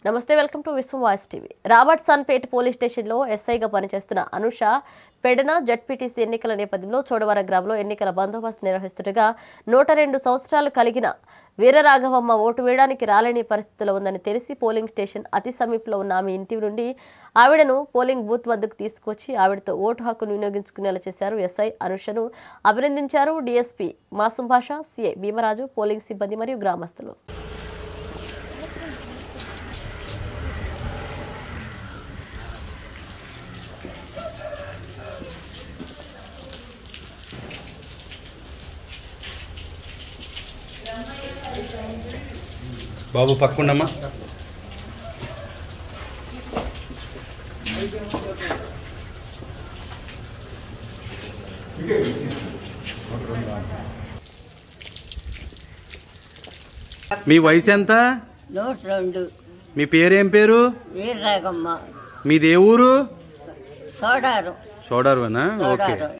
నమస్తే, welcome to Viswam voice TV. Robertsonpet police స్టేషన్లో ఎస్ఐగా పనిచేస్తున్న అనుష పెడన జడ్పీటీసీ ఎన్నికల నేపథ్యంలో చోడవరం గ్రామంలో ఎన్నికల బందోబస్తు నిర్వహిస్తుండగా 102 సంవత్సరాలు కలిగిన వీరరాఘవమ్మ ఓటు వేయడానికి రాలేని పరిస్థితిలో ఉందని తెలిసి పోలింగ్ స్టేషన్ అతి సమీపంలో ఉన్న ఆమె ఇంటి నుండి ఆవిడను పోలింగ్ బూత్ వద్దకు తీసుకొచ్చి ఆవిడతో ఓటు హక్కును వినియోగించుకునేలా చేశారు. ఎస్ఐ అనుషను అభినందించారు డీఎస్పీ మాసూం భాషా, సిఐ భీమరాజు, పోలింగ్ సిబ్బంది మరియు గ్రామస్తులు. బాబు పక్కుండమ్మా. మీ వయసు ఎంత? 102. మీ పేరేం పేరు? వీరరాఘవమ్మ. మీది ఏ ఊరు? సోడారు. సోడారునా? ఓకే.